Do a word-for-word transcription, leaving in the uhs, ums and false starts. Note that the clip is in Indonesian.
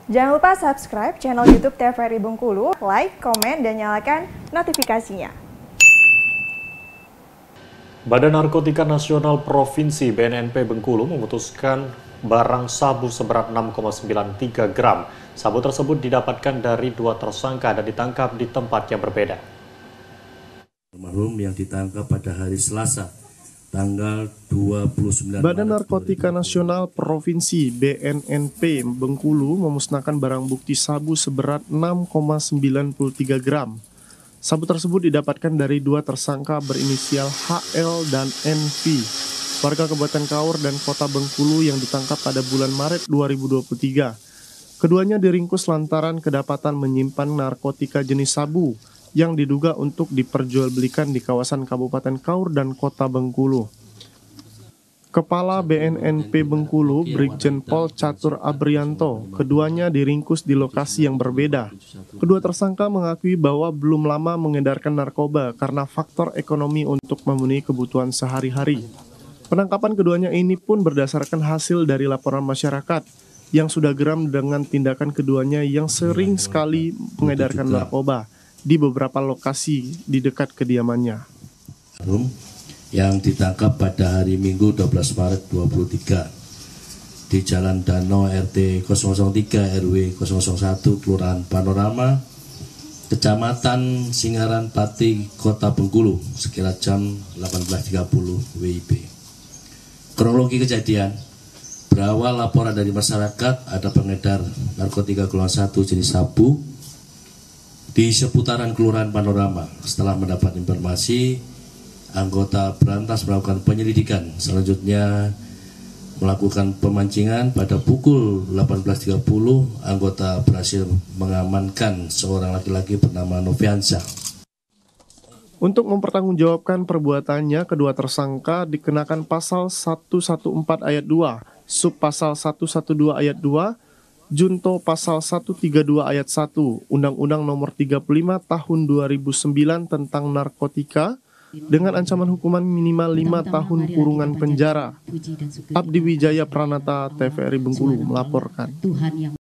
Jangan lupa subscribe channel YouTube T V R I Bengkulu, like, komen, dan nyalakan notifikasinya. Badan Narkotika Nasional Provinsi B N N P Bengkulu memutuskan barang sabu seberat enam koma sembilan tiga gram. Sabu tersebut didapatkan dari dua tersangka dan ditangkap di tempat yang berbeda. Almarhum yang ditangkap pada hari Selasa, tanggal dua puluh sembilan Badan Narkotika Nasional Provinsi B N N P Bengkulu memusnahkan barang bukti sabu seberat enam koma sembilan tiga gram. Sabu tersebut didapatkan dari dua tersangka berinisial H L dan N V, warga Kabupaten Kaur dan Kota Bengkulu yang ditangkap pada bulan Maret dua ribu dua puluh tiga. Keduanya diringkus lantaran kedapatan menyimpan narkotika jenis sabu yang diduga untuk diperjualbelikan di kawasan Kabupaten Kaur dan Kota Bengkulu. Kepala B N N P Bengkulu, Brigjen Pol Catur Abrianto, keduanya diringkus di lokasi yang berbeda. Kedua tersangka mengakui bahwa belum lama mengedarkan narkoba karena faktor ekonomi untuk memenuhi kebutuhan sehari-hari. Penangkapan keduanya ini pun berdasarkan hasil dari laporan masyarakat yang sudah geram dengan tindakan keduanya yang sering sekali mengedarkan narkoba di beberapa lokasi di dekat kediamannya. Yang ditangkap pada hari Minggu dua belas Maret dua ribu dua puluh tiga di Jalan Danau R T nol nol tiga R W nol nol satu Kelurahan Panorama, Kecamatan Singaran Pati, Kota Bengkulu, sekira jam delapan belas tiga puluh W I B. Kronologi kejadian berawal laporan dari masyarakat ada pengedar narkotika golongan satu jenis sabu di seputaran Kelurahan Panorama. Setelah mendapat informasi, anggota berantas melakukan penyelidikan. Selanjutnya melakukan pemancingan. Pada pukul delapan belas tiga puluh, anggota berhasil mengamankan seorang laki-laki bernama Noviansyah. Untuk mempertanggungjawabkan perbuatannya, kedua tersangka dikenakan pasal seratus empat belas ayat dua, sub pasal seratus dua belas ayat dua, junto pasal seratus tiga puluh dua ayat satu, Undang-Undang Nomor tiga puluh lima Tahun dua ribu sembilan tentang narkotika, dengan ancaman hukuman minimal lima tahun kurungan penjara. Abdi Wijaya Pranata, T V R I Bengkulu melaporkan.